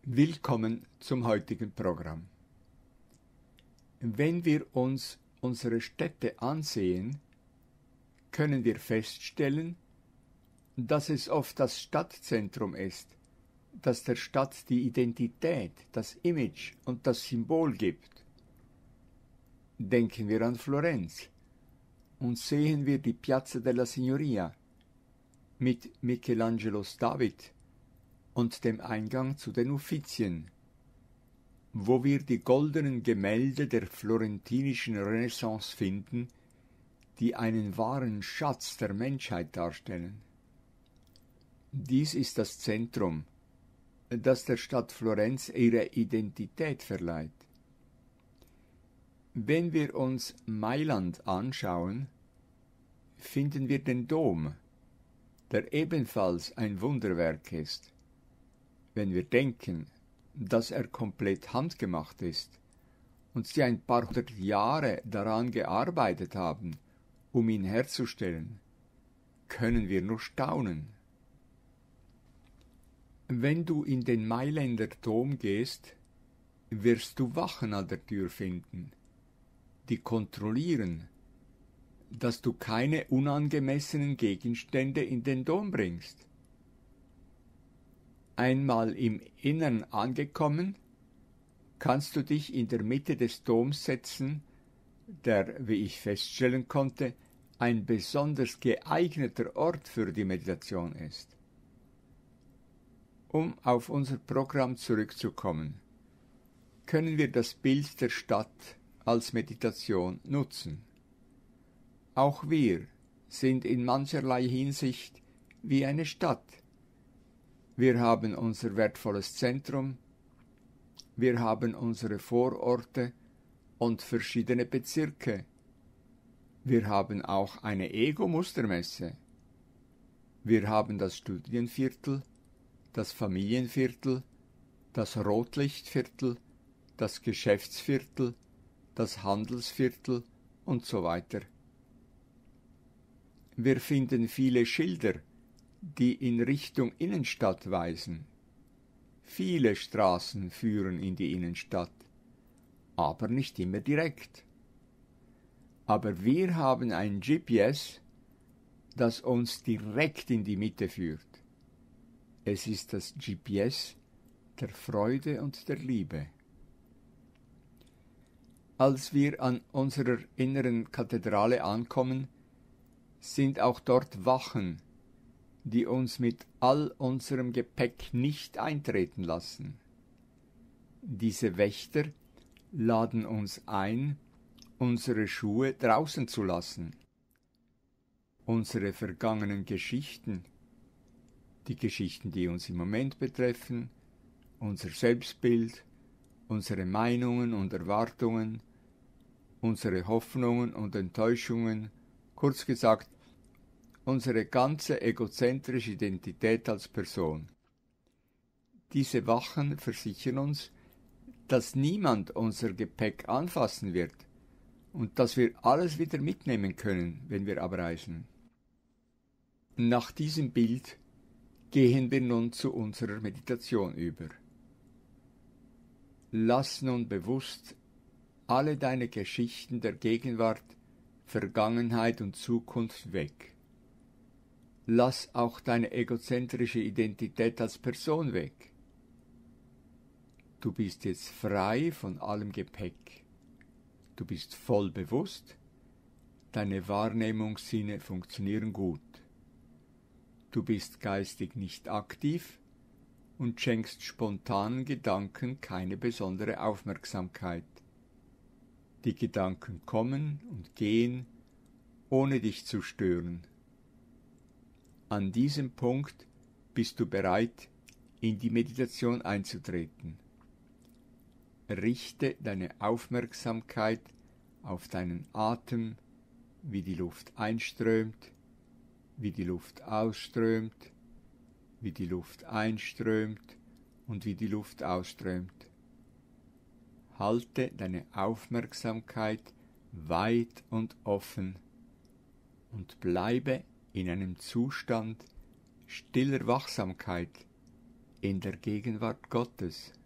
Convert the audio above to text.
Willkommen zum heutigen Programm. Wenn wir uns unsere Städte ansehen, können wir feststellen, dass es oft das Stadtzentrum ist, das der Stadt die Identität, das Image und das Symbol gibt. Denken wir an Florenz und sehen wir die Piazza della Signoria mit Michelangelos David und dem Eingang zu den Uffizien, wo wir die goldenen Gemälde der florentinischen Renaissance finden, die einen wahren Schatz der Menschheit darstellen. Dies ist das Zentrum, das der Stadt Florenz ihre Identität verleiht. Wenn wir uns Mailand anschauen, finden wir den Dom, der ebenfalls ein Wunderwerk ist. Wenn wir denken, dass er komplett handgemacht ist und sie ein paar hundert Jahre daran gearbeitet haben, um ihn herzustellen, können wir nur staunen. Wenn du in den Mailänder Dom gehst, wirst du Wachen an der Tür finden, die kontrollieren, dass du keine unangemessenen Gegenstände in den Dom bringst. Einmal im Innern angekommen, kannst du dich in der Mitte des Doms setzen, der, wie ich feststellen konnte, ein besonders geeigneter Ort für die Meditation ist. Um auf unser Programm zurückzukommen, können wir das Bild der Stadt als Meditation nutzen. Auch wir sind in mancherlei Hinsicht wie eine Stadt. Wir haben unser wertvolles Zentrum, wir haben unsere Vororte und verschiedene Bezirke. Wir haben auch eine Ego-Mustermesse. Wir haben das Studienviertel, das Familienviertel, das Rotlichtviertel, das Geschäftsviertel, das Handelsviertel und so weiter. Wir finden viele Schilder, die in Richtung Innenstadt weisen. Viele Straßen führen in die Innenstadt, aber nicht immer direkt. Aber wir haben ein GPS, das uns direkt in die Mitte führt. Es ist das GPS der Freude und der Liebe. Als wir an unserer inneren Kathedrale ankommen, sind auch dort Wachen, die uns mit all unserem Gepäck nicht eintreten lassen. Diese Wächter laden uns ein, unsere Schuhe draußen zu lassen. Unsere vergangenen Geschichten, die Geschichten, die uns im Moment betreffen, unser Selbstbild, unsere Meinungen und Erwartungen, unsere Hoffnungen und Enttäuschungen, kurz gesagt, unsere ganze egozentrische Identität als Person. Diese Wachen versichern uns, dass niemand unser Gepäck anfassen wird und dass wir alles wieder mitnehmen können, wenn wir abreisen. Nach diesem Bild gehen wir nun zu unserer Meditation über. Lass nun bewusst alle deine Geschichten der Gegenwart, Vergangenheit und Zukunft weg. Lass auch deine egozentrische Identität als Person weg. Du bist jetzt frei von allem Gepäck. Du bist voll bewusst. Deine Wahrnehmungssinne funktionieren gut. Du bist geistig nicht aktiv und schenkst spontanen Gedanken keine besondere Aufmerksamkeit. Die Gedanken kommen und gehen, ohne dich zu stören. An diesem Punkt bist du bereit, in die Meditation einzutreten. Richte deine Aufmerksamkeit auf deinen Atem, wie die Luft einströmt, wie die Luft ausströmt, wie die Luft einströmt und wie die Luft ausströmt. Halte deine Aufmerksamkeit weit und offen und bleibe in einem Zustand stiller Wachsamkeit, in der Gegenwart Gottes.